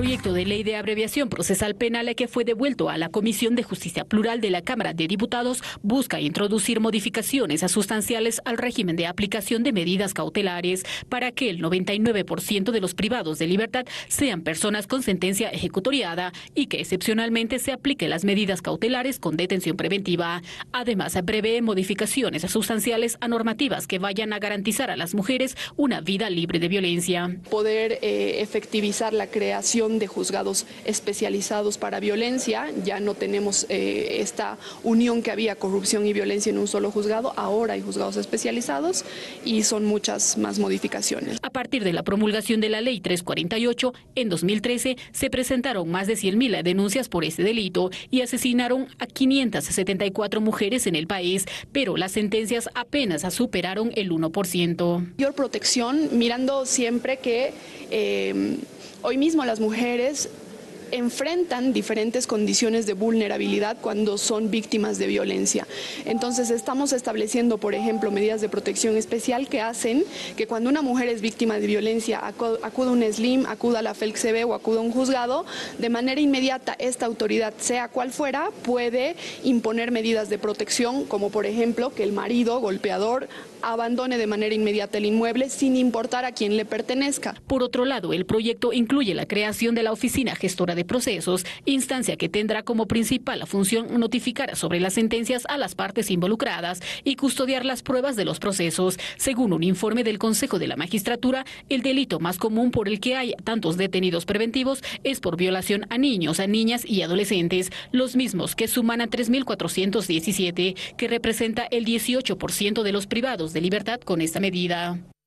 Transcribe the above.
Proyecto de ley de abreviación procesal penal que fue devuelto a la Comisión de Justicia Plural de la Cámara de Diputados busca introducir modificaciones sustanciales al régimen de aplicación de medidas cautelares para que el 99% de los privados de libertad sean personas con sentencia ejecutoriada y que excepcionalmente se apliquen las medidas cautelares con detención preventiva. Además, prevé modificaciones sustanciales a normativas que vayan a garantizar a las mujeres una vida libre de violencia. Poder efectivizar la creación de juzgados especializados para violencia. Ya no tenemos esta unión que había corrupción y violencia en un solo juzgado. Ahora hay juzgados especializados y son muchas más modificaciones. A partir de la promulgación de la Ley 348, en 2013 se presentaron más de 100.000 denuncias por este delito y asesinaron a 574 mujeres en el país, pero las sentencias apenas superaron el 1%. Mayor protección, mirando siempre que hoy mismo las mujeres enfrentan diferentes condiciones de vulnerabilidad cuando son víctimas de violencia. Entonces estamos estableciendo, por ejemplo, medidas de protección especial que hacen que cuando una mujer es víctima de violencia acuda a un SLIM, acuda a la FELCB o acuda a un juzgado, de manera inmediata esta autoridad, sea cual fuera, puede imponer medidas de protección, como por ejemplo que el marido golpeador abandone de manera inmediata el inmueble sin importar a quién le pertenezca. Por otro lado, el proyecto incluye la creación de la Oficina Gestora de Procesos, instancia que tendrá como principal función notificar sobre las sentencias a las partes involucradas y custodiar las pruebas de los procesos. Según un informe del Consejo de la Magistratura, el delito más común por el que hay tantos detenidos preventivos es por violación a niños, a niñas y adolescentes, los mismos que suman a 3.417, que representa el 18% de los privados de libertad con esta medida.